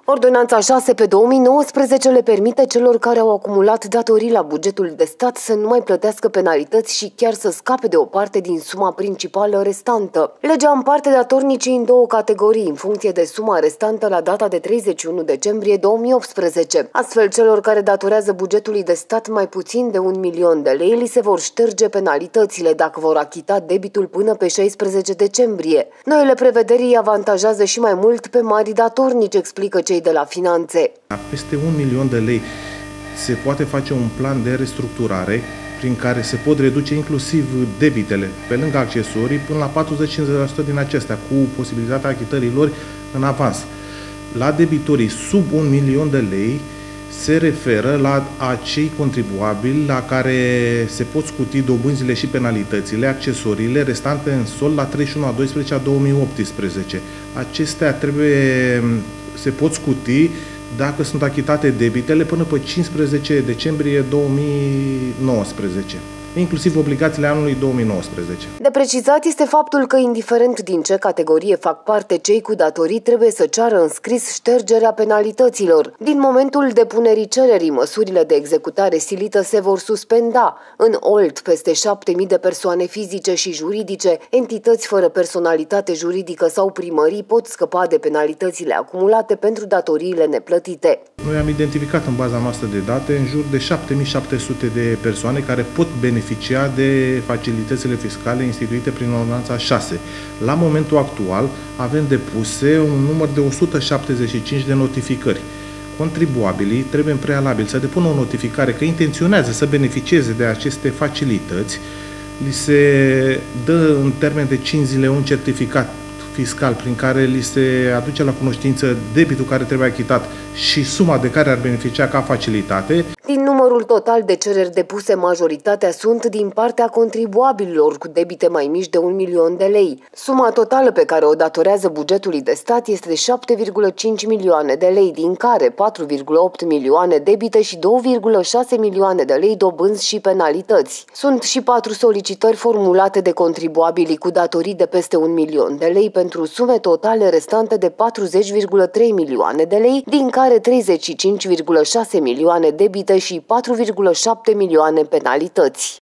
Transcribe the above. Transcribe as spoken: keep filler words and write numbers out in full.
Ordonanța șase pe două mii nouăsprezece le permite celor care au acumulat datorii la bugetul de stat să nu mai plătească penalități și chiar să scape de o parte din suma principală restantă. Legea împarte datornicii în două categorii, în funcție de suma restantă la data de treizeci și unu decembrie două mii optsprezece. Astfel, celor care datorează bugetului de stat mai puțin de un milion de lei li se vor șterge penalitățile dacă vor achita debitul până pe șaisprezece decembrie. Noile prevederi îi avantajează și mai mult pe mari datornici, explică cei de la Finanțe. Peste un milion de lei se poate face un plan de restructurare prin care se pot reduce inclusiv debitele, pe lângă accesorii, până la patruzeci la cincizeci la sută din acestea, cu posibilitatea achitării lor în avans. La debitorii sub un milion de lei se referă la acei contribuabili la care se pot scuti dobânzile și penalitățile, accesoriile restante în sol la treizeci și unu a doisprezece a două mii optsprezece. Acestea trebuie, se pot scuti dacă sunt achitate debitele până pe cincisprezece decembrie două mii nouăsprezece. Inclusiv obligațiile anului două mii nouăsprezece. De precizat este faptul că, indiferent din ce categorie fac parte cei cu datorii, trebuie să ceară în scris ștergerea penalităților. Din momentul depunerii cererii, măsurile de executare silită se vor suspenda. În Olt, peste șapte mii de persoane fizice și juridice, entități fără personalitate juridică sau primării pot scăpa de penalitățile acumulate pentru datoriile neplătite. Noi am identificat în baza noastră de date în jur de șapte mii șapte sute de persoane care pot beneficia de facilitățile fiscale instituite prin Ordonanța șase. La momentul actual avem depuse un număr de o sută șaptezeci și cinci de notificări. Contribuabilii trebuie în prealabil să depună o notificare că intenționează să beneficieze de aceste facilități. Li se dă în termen de cinci zile un certificat fiscal prin care li se aduce la cunoștință debitul care trebuie achitat și suma de care ar beneficia ca facilitate. Din numărul total de cereri depuse, majoritatea sunt din partea contribuabililor cu debite mai mici de un milion de lei. Suma totală pe care o datorează bugetului de stat este de șapte virgulă cinci milioane de lei, din care patru virgulă opt milioane debite și două virgulă șase milioane de lei dobânzi și penalități. Sunt și patru solicitări formulate de contribuabilii cu datorii de peste un milion de lei pentru sume totale restante de patruzeci virgulă trei milioane de lei, din care treizeci și cinci virgulă șase milioane debite și patru virgulă șapte milioane penalități.